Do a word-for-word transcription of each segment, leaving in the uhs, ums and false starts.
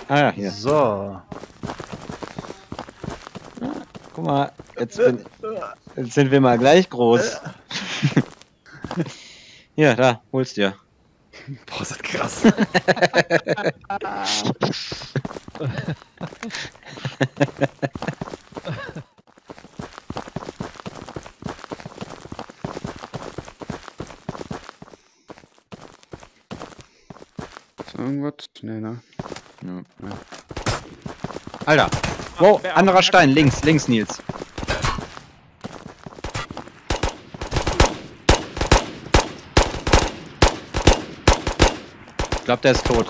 Ah ja, hier. So. Guck mal, jetzt, bin, jetzt sind wir mal gleich groß. Hier, da, hol's dir. Boah, ist das krass. Ist irgendwas? Nee, ne? Ja. Ja. Alter! Wow, anderer Stein, links, links, Nils. Ich glaube, der ist tot.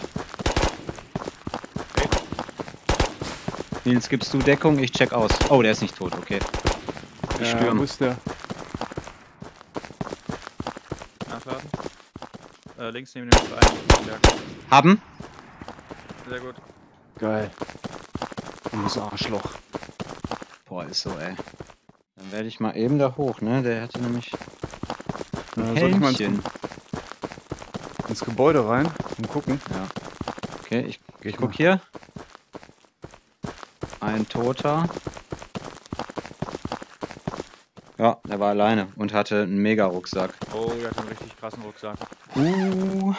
Okay. Nils, gibst du Deckung? Ich check aus. Oh, der ist nicht tot, okay. Ich Ja, stürme. wo ist der? Nachladen. Äh, links neben dem Stein. Berg. Haben? Sehr gut. Geil. Du bist Arschloch. Boah, ist so, ey. Dann werde ich mal eben da hoch, ne? Der hatte nämlich ein Ja, soll ich mal ins, Helmchen. ins Gebäude rein und gucken? Ja. Okay, ich, Geh ich ich guck mal. hier. Ein Toter. Ja, der war alleine und hatte einen Mega-Rucksack. Oh, der hat einen richtig krassen Rucksack. Uh.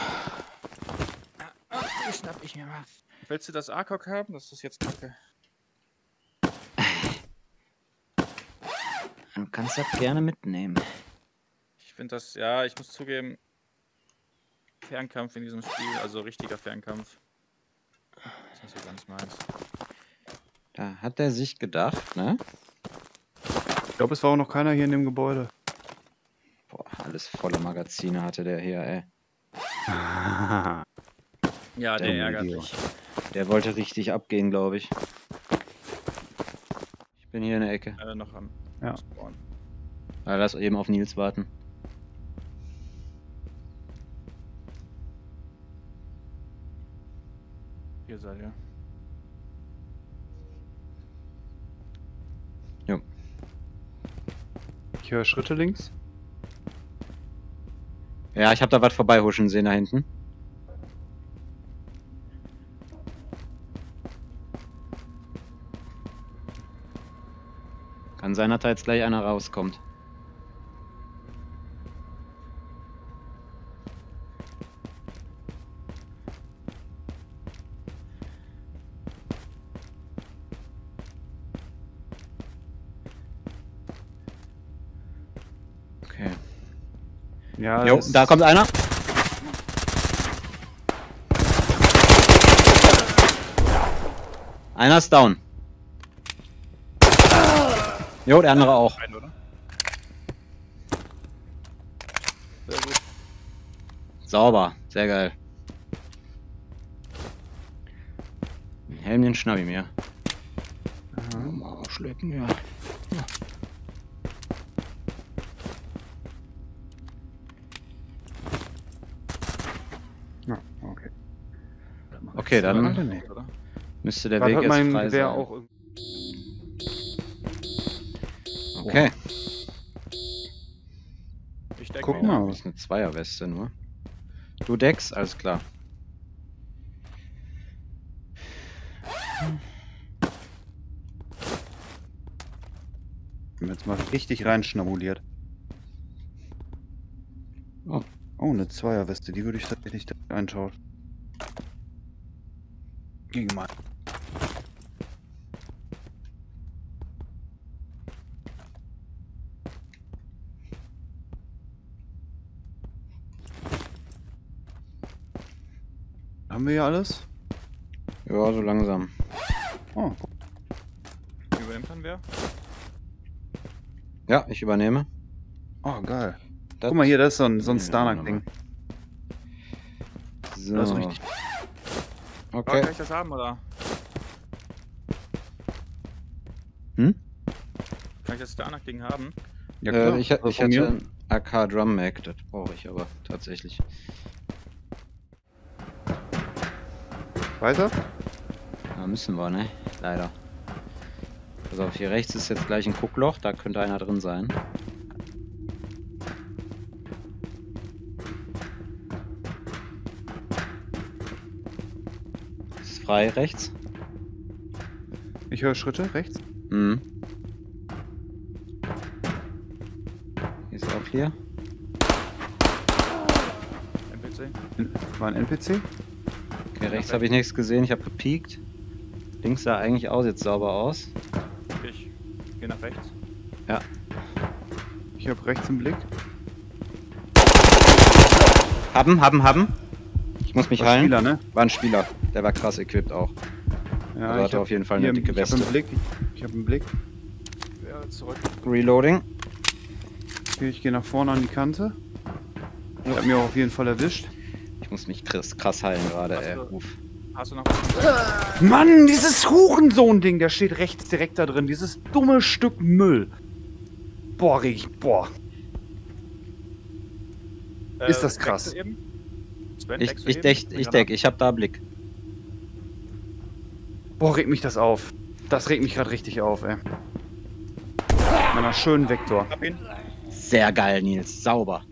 Die schnapp ich mir mal. Willst du das A K O K haben? Das ist jetzt kacke. Du kannst das gerne mitnehmen. Ich finde das, ja, ich muss zugeben, Fernkampf in diesem Spiel, also richtiger Fernkampf, ist nicht so ganz meins. Da hat er sich gedacht, ne? Ich glaube, es war auch noch keiner hier in dem Gebäude. Boah, alles voller Magazine hatte der hier, ey. Ja, der, Der ärgert Video. mich. Der wollte richtig abgehen, glaube ich. Ich bin hier in der Ecke. Äh, noch am Ja. Spawn. Aber lass eben auf Nils warten. Hier seid ihr. Jo. Ich höre Schritte links. Ja, ich habe da was vorbeihuschen sehen da hinten. Kann sein, dass da jetzt gleich einer rauskommt. Okay. Ja, Jo, das- da kommt einer. Einer ist down. Jo, der andere auch. Rein, oder? Sehr gut. Sauber, sehr geil. Den Helm, den schnapp ich mir. Mal schlecken, ja. Ja, okay. Okay, Warte dann nicht. Oder? müsste der Da Weg hat jetzt mein frei Gewehr sein. auch irgendwie. Okay, Ich denke Guck mir, mal. das ist eine Zweierweste nur. Du Dex, alles klar. Jetzt mal richtig reinschnabuliert. Oh. Oh, eine Zweierweste, die würde ich tatsächlich da einschauen. Gegen mal. Haben wir ja alles? Ja, so langsam. Oh, übernehmen kann wer? Ja, ich übernehme. oh geil. Das Guck mal hier, das ist so ein, so ein Ja, Starnack-Ding. So. Das ist richtig. Oh, Okay. kann ich das haben, oder? Hm? Kann ich das Starnack-Ding haben? Ja, Äh, ich Also ich von hätte mir? ein A K Drum Mag, das brauche ich aber tatsächlich. Weiter? Da müssen wir, ne? Leider. Pass auf, hier rechts ist jetzt gleich ein Guckloch, da könnte einer drin sein. Ist frei rechts. Ich höre Schritte rechts. Mhm. Hier ist auch hier. N P C. War ein N P C? Okay, rechts habe ich nichts gesehen, ich habe gepiekt. Links sah eigentlich auch jetzt sauber aus. Ich gehe nach rechts. Ja. Ich habe rechts im Blick. Haben, haben, haben. Ich muss mich War heilen. Spieler, ne? War ein Spieler. Der war krass equipped auch. Ja, Also ich hatte hab auf jeden Fall eine hier- dicke Ich habe Weste. einen Blick. Ich habe einen Blick. Ja, zurück. Reloading. Okay, ich gehe nach vorne an die Kante. Ich habe mir auch auf jeden Fall erwischt. Ich muss mich krass, krass heilen gerade, Hast ey. du- Uff. Hast du noch was? Mann, dieses Hurensohn-Ding, der steht rechts direkt da drin. Dieses dumme Stück Müll. Boah, reg ich. Boah. Ist das krass. deckst du eben? Sven, Ich, deckst du ich eben? deck, ich deck, ich hab da Blick. Boah, regt mich das auf. Das regt mich gerade richtig auf, ey. Meiner schönen Vektor. Hab ihn. Sehr geil, Nils. Sauber.